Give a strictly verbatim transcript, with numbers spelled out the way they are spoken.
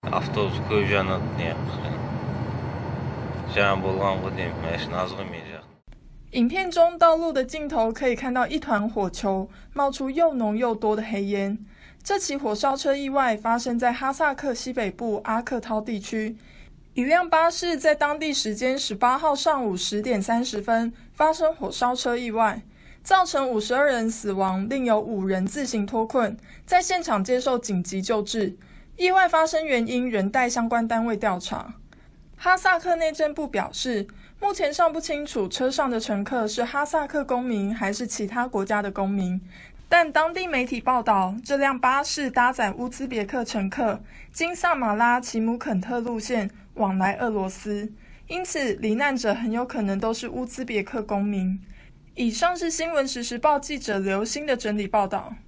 Автобус көп жанады неғып. жаңа болған ғой деймін, машина аз ғой мен жақта。 影片中道路的尽头可以看到一团火球，冒出又浓又多的黑烟。这起火烧车意外发生在哈萨克西北部阿克涛地区，一辆巴士在当地时间十八号上午十点三十分发生火烧车意外，造成五十二人死亡，另有五人自行脱困，在现场接受紧急救治。意外发生原因仍待相关单位调查。哈萨克内政部表示，目前尚不清楚车上的乘客是哈萨克公民还是其他国家的公民，但当地媒体报道，这辆巴士搭载乌兹别克乘客，经萨马拉齐姆肯特路线往来俄罗斯，因此罹难者很有可能都是乌兹别克公民。以上是新闻时时报记者刘星的整理报道。